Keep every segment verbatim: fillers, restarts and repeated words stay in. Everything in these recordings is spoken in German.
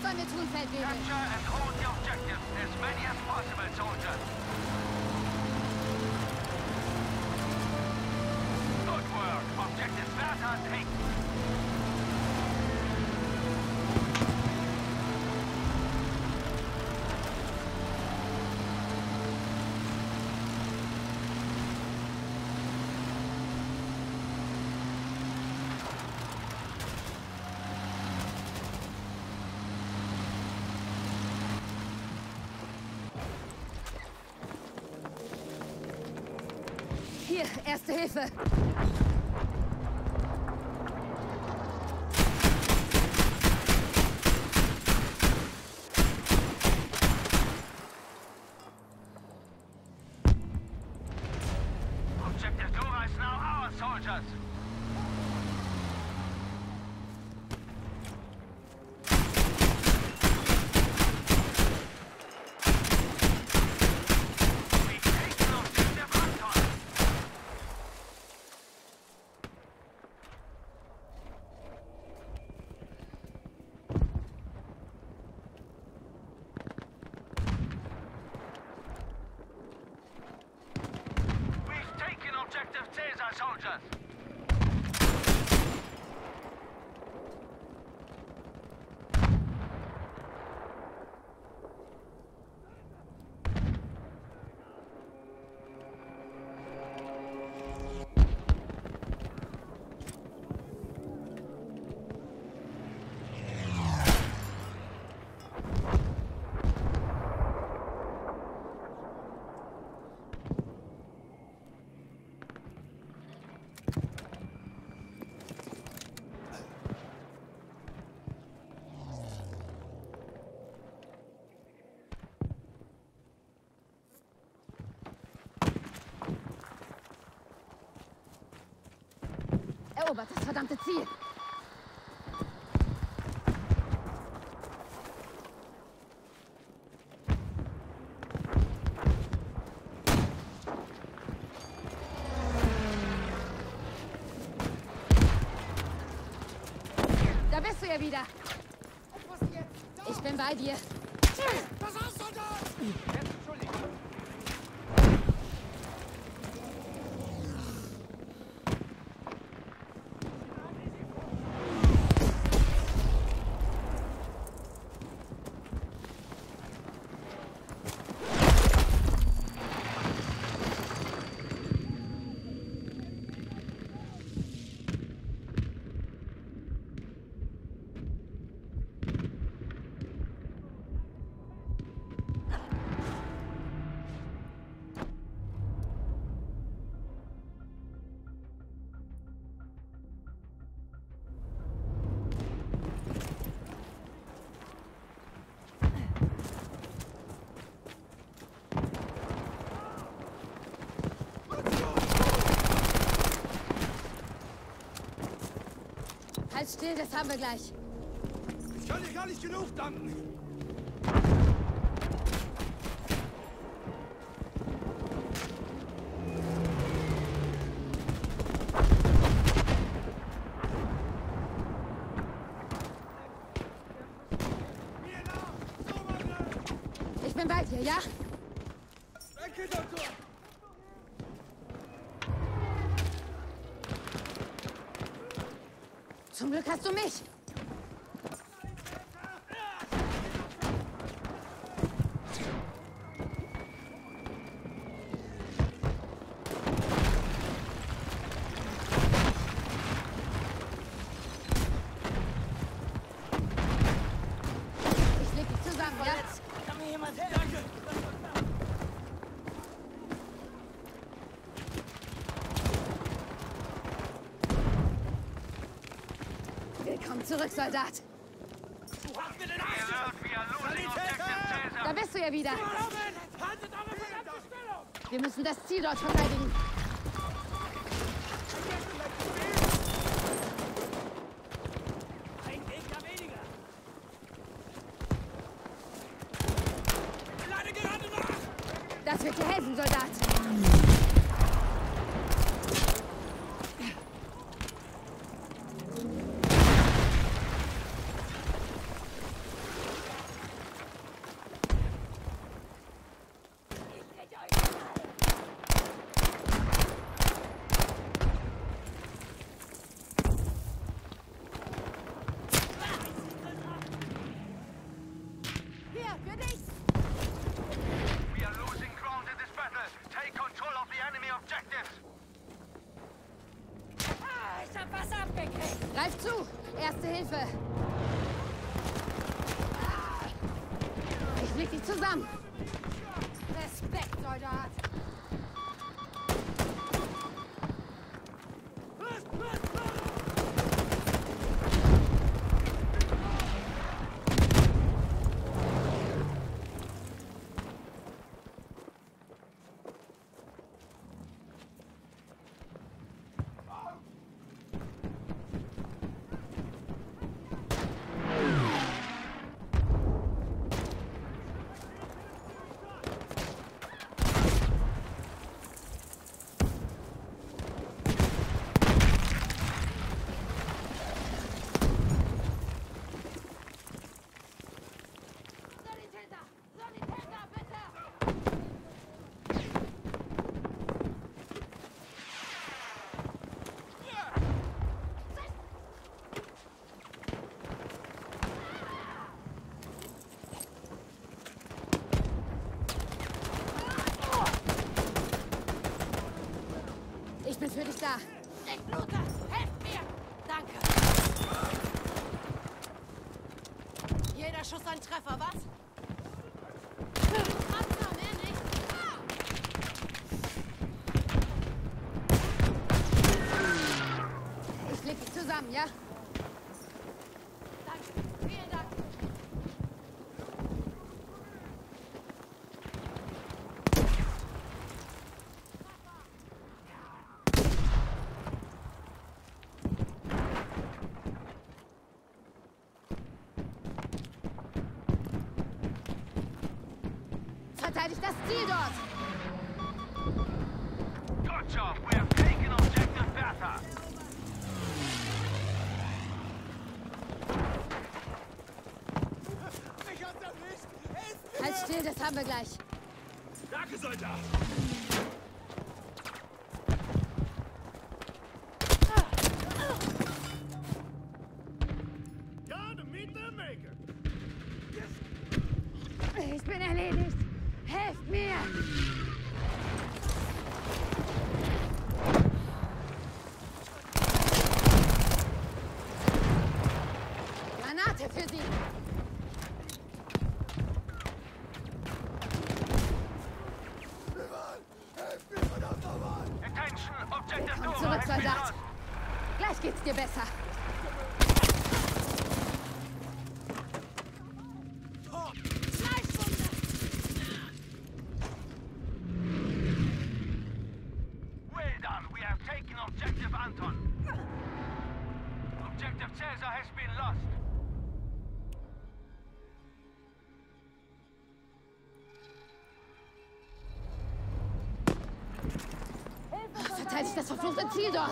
sollen wir tun, Feldwebel? Capture and hold the objectives, as many as possible, soldiers. Good work. Objective Bertha taken. Hier, Erste Hilfe. Objective Dora is now ours, soldiers. Objective Caesar, soldiers! Erobert das verdammte Ziel. Da bist du ja wieder. Ich bin bei dir. Was hast du da? Halt still, das haben wir gleich. Ich kann dir gar nicht genug danken. Ich bin bei dir, ja? Danke, Doktor. Zum Glück hast du mich. Ich leg dich zusammen, ja? Kann mir jemand helfen? Danke. Willkommen zurück, Soldat. Du hast mir den Arsch Alert, we are losing Objective Caesar. Da bist du ja wieder. Haltet eure verdammte Stellung! Wir müssen das Ziel dort verteidigen. Ein Gegner weniger! Ich lade gerade nach! Das wird dir helfen, Soldat. zu! Erste Hilfe! Ich leg dich zusammen! Respekt, Soldat! Ich bin für dich da. Ich blute! Helft mir! Danke! Jeder Schuss ein Treffer, was? Kratzer, mehr nicht! Ich leg dich zusammen, ja? Danke! Vielen Dank! Verteidigt das Ziel dort! Good job. We have taken objective Bertha. Mich hat's erwischt! Hilf mir! Halt still, das haben wir gleich. Danke, Soldat! Gotta meet the maker! Ich bin erledigt. Helft mir! Granate für sie! Attention. Objective Komm Dora zurück, has been Soldat. lost. Gleich geht's dir besser. Well done. We have taken objective Anton. Objective Caesar has been lost. Verteidigt das verfluchte Ziel dort!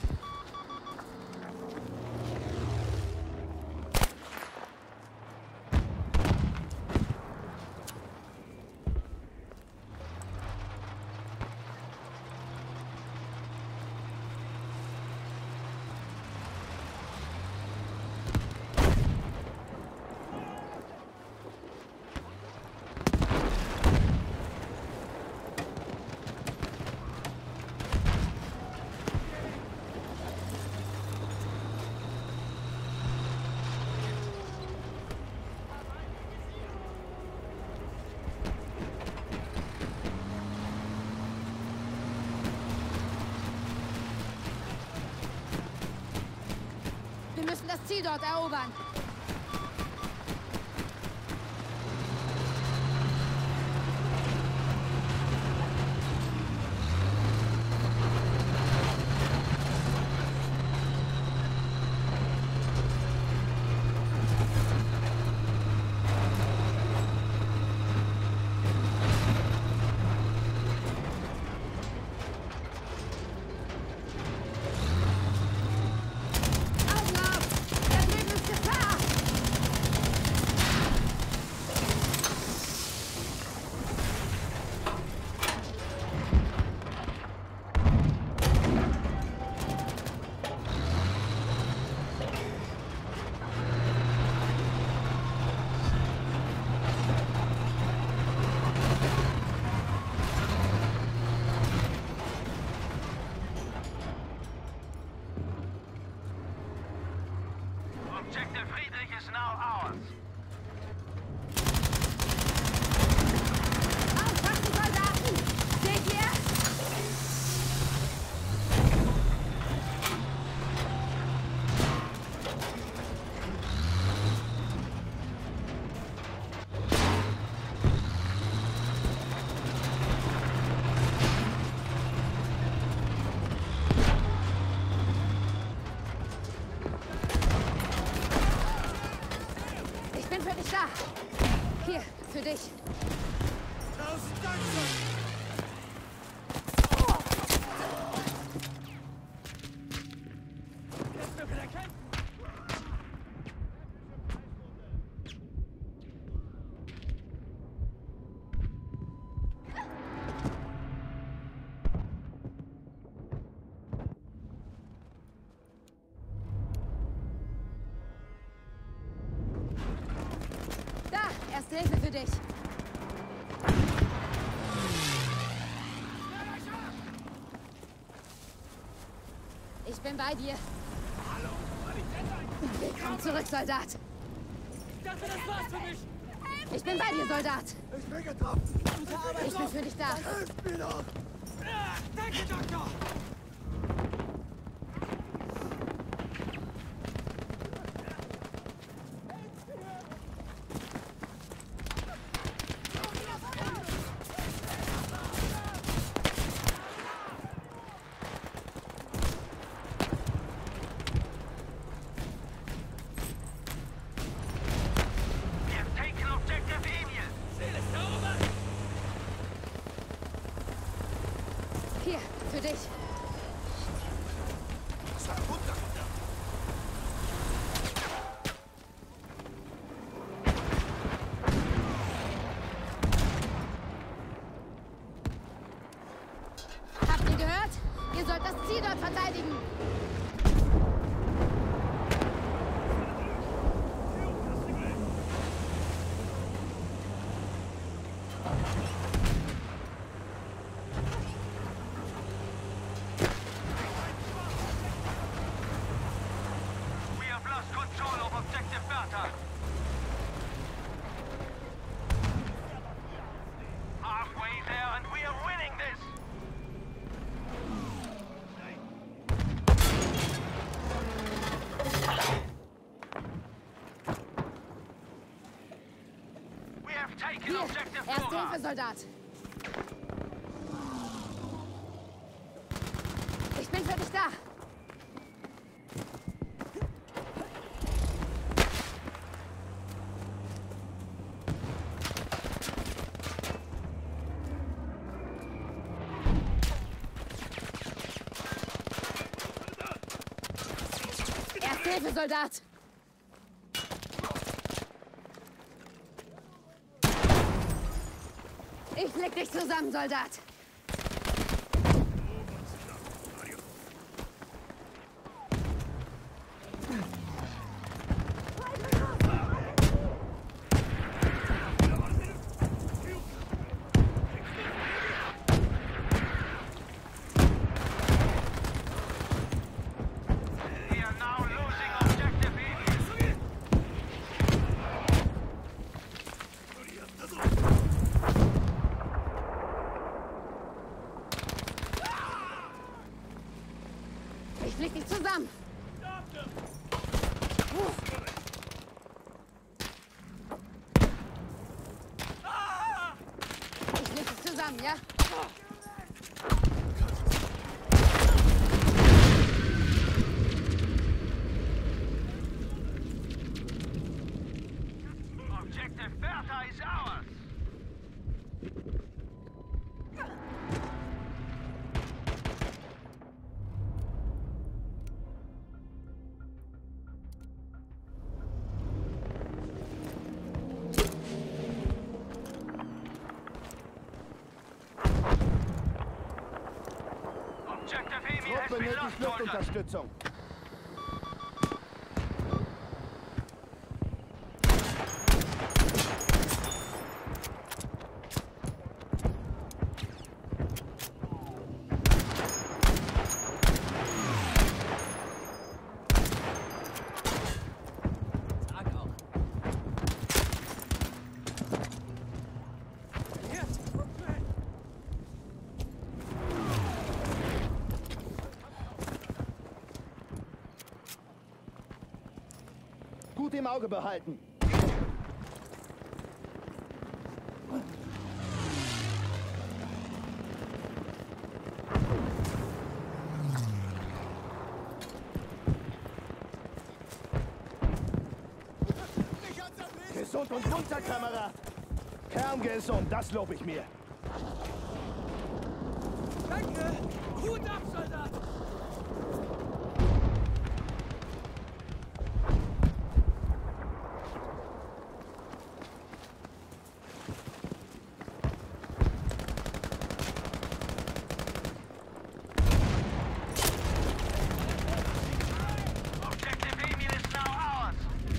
Wir müssen das Ziel dort erobern. Augen auf! Da drüben ist Gefahr! ours. Aufpassen, Soldaten! Seht ihr? Ich bin für dich da. Hier, für dich. Tausend Dank, Sir. Jetzt wir wieder kämpfen. Da, erste Hilfe für dich. Ich bin bei dir. Hallo, war ich denn ein? Willkommen zurück, Soldat. Ich dachte, das war's für mich. Ich bin bei dir, Soldat. Ich bin getroffen. Gute Arbeit, Ich bin für dich da. Hilft mir doch. Ah, danke, Doktor. We have taken objective Emil. Ziel ist erobert. Hier, für dich. Sei runter. Habt ihr gehört? Ihr sollt das Ziel dort verteidigen. We have lost control of objective Bertha. Halfway there and we are winning this. We have taken Hier, objective erste Vorrat. Hilfe, Soldat. Ich bin für dich da. Erste Hilfe, Soldat. Ich leg dich zusammen, Soldat. We are now losing objective Emil. Ich leg dich zusammen. Ich leg dich zusammen, ja? Objective Bertha is ours. Objective Emil has been lost, soldiers. Luftunterstützung. gut im Auge behalten. Gesund und munter, Kamerad. Kerngesund, das lob ich mir. Danke! Hut ab, Soldat! Objective Emil is now ours.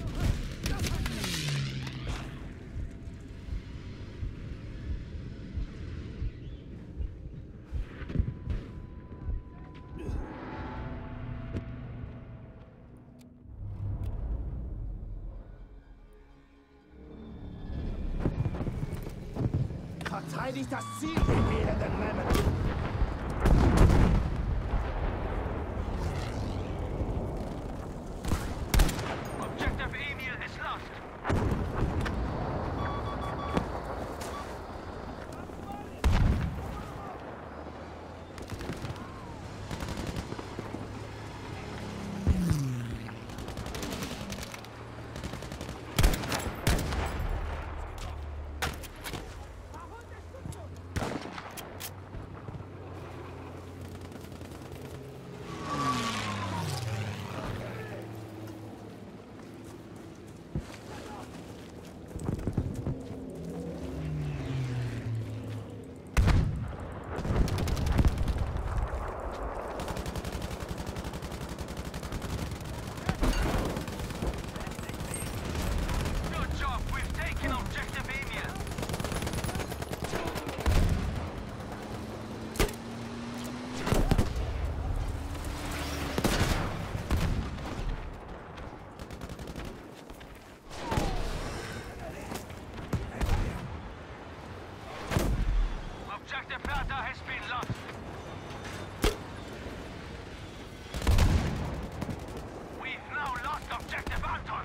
Verteidigt das Ziel, ihr elenden Memmen! Objective Emil is lost. Good job, we've taken Objective Emil. Objective Bertha has been lost. We've now lost Objective Anton.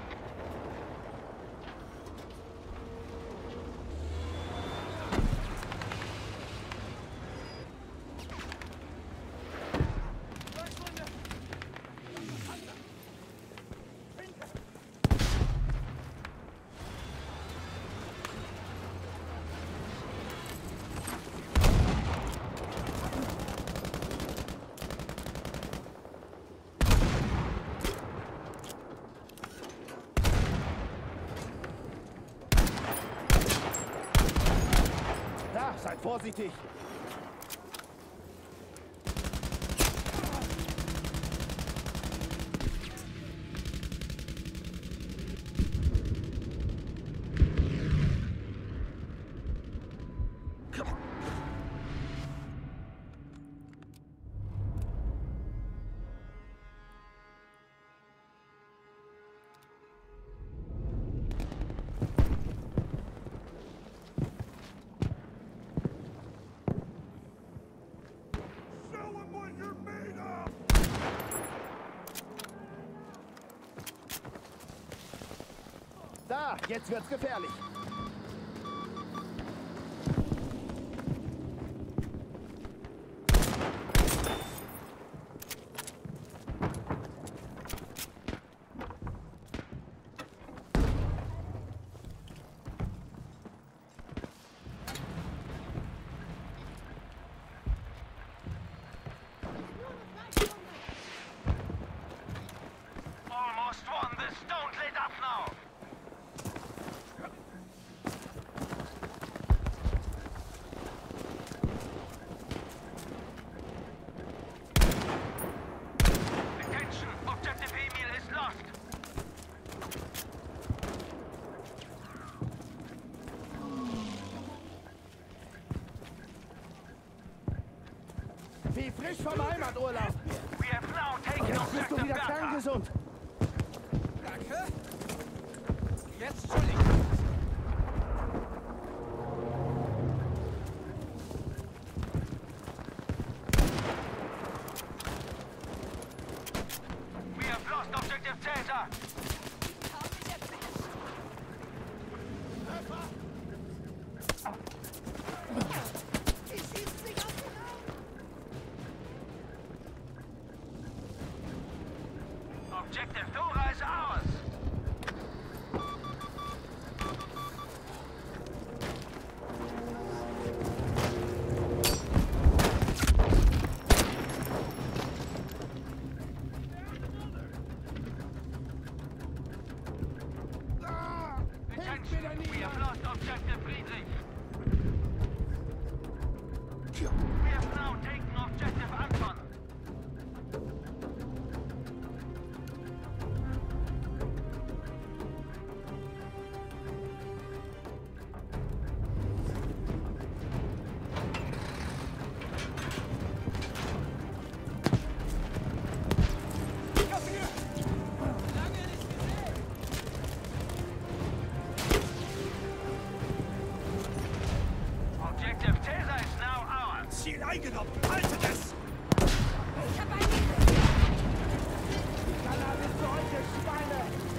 Da, seid vorsichtig! Da, jetzt wird's gefährlich. Almost won this. Don't let up now. Attention, Objective Emil is lost. Wie frisch vom Heimaturlaub. We have now taken Jetzt bist du Objective wieder Bertha. kerngesund. Danke! Jetzt schon nicht! We have lost Objective Caesar. Kaum mit der Objective Dora is ours. Attention, we have lost Objective Friedrich. We have now taken Objective Anton. Objective Tesa is now ours. Ziel eingenommen! Haltet es! Ich hab einen. Cannabis für euch, ihr Schweine!